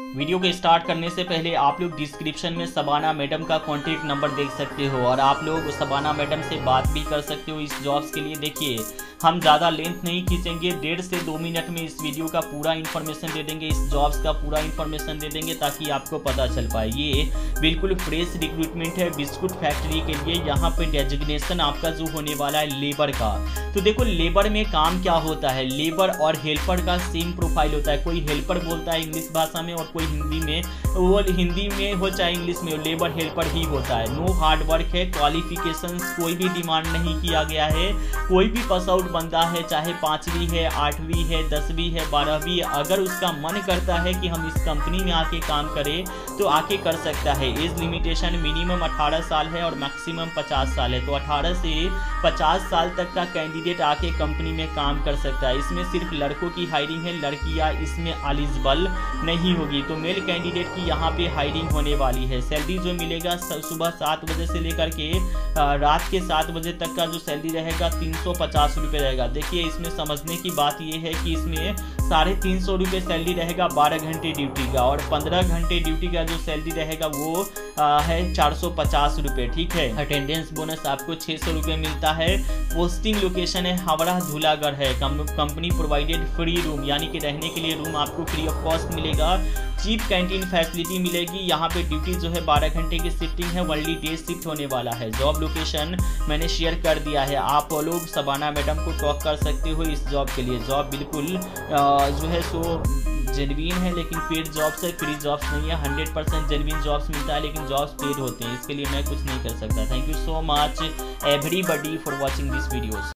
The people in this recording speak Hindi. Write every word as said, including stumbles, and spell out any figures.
वीडियो को स्टार्ट करने से पहले आप लोग डिस्क्रिप्शन में शबाना मैडम का कॉन्टैक्ट नंबर देख सकते हो और आप लोग शबाना मैडम से बात भी कर सकते हो इस जॉब्स के लिए। देखिए, हम ज़्यादा लेंथ नहीं खींचेंगे, डेढ़ से दो मिनट में इस वीडियो का पूरा इन्फॉर्मेशन दे देंगे, इस जॉब्स का पूरा इन्फॉर्मेशन दे देंगे ताकि आपको पता चल पाए। ये बिल्कुल फ्रेश रिक्रूटमेंट है बिस्कुट फैक्ट्री के लिए। यहाँ पे डेजिग्नेशन आपका जो होने वाला है लेबर का। तो देखो, लेबर में काम क्या होता है, लेबर और हेल्पर का सेम प्रोफाइल होता है। कोई हेल्पर बोलता है इंग्लिश भाषा में और कोई हिंदी में, वो हिंदी में हो चाहे इंग्लिश में हो, लेबर हेल्पर ही होता है। नो हार्ड वर्क है, क्वालिफिकेशंस कोई भी डिमांड नहीं किया गया है। कोई भी पास आउट बंदा है, चाहे पाँचवीं है, आठवीं है, दसवीं है, बारहवीं, अगर उसका मन करता है कि हम इस कंपनी में आके काम करें तो आके कर सकता है। एज लिमिटेशन मिनिमम अठारह साल है और मैक्सिमम पचास साल है। तो अठारह से पचास साल तक का कैंडिडेट आके कंपनी में काम कर सकता है। इसमें सिर्फ लड़कों की हायरिंग है, लड़कियां इसमें एलिजिबल नहीं होगी। तो मेल कैंडिडेट की यहाँ पे हायरिंग होने वाली है। सैलरी जो मिलेगा सुबह सात बजे से लेकर के रात के सात बजे तक का जो सैलरी रहेगा तीन सौ पचास रुपये रहेगा। देखिए, इसमें समझने की बात यह है कि इसमें साढ़े तीन सौ रुपये सैलरी रहेगा बारह घंटे ड्यूटी का, और पंद्रह घंटे ड्यूटी का जो सैलरी रहेगा वो आ, है चार सौ पचास रुपये। ठीक है, अटेंडेंस बोनस आपको छः सौ रुपये मिलता है। पोस्टिंग लोकेशन है हावड़ा धूलागढ़ है। कंपनी प्रोवाइडेड फ्री रूम, यानी कि रहने के लिए रूम आपको फ्री ऑफ कॉस्ट मिलेगा। चीप कैंटीन फैसिलिटी मिलेगी। यहाँ पे ड्यूटी जो है बारह घंटे की शिफ्टिंग है, वनली डे शिफ्ट होने वाला है। जॉब लोकेशन मैंने शेयर कर दिया है, आप लोग शबाना मैडम को टॉक कर सकते हो इस जॉब के लिए। जॉब बिल्कुल जो है सो जेन्युइन है, लेकिन पेड जॉब्स है, फ्री जॉब्स नहीं है। हंड्रेड परसेंट जेन्युइन जॉब्स मिलता है, लेकिन जॉब्स पेड होते हैं। इसके लिए मैं कुछ नहीं कर सकता। Thank you so much everybody for watching this videos.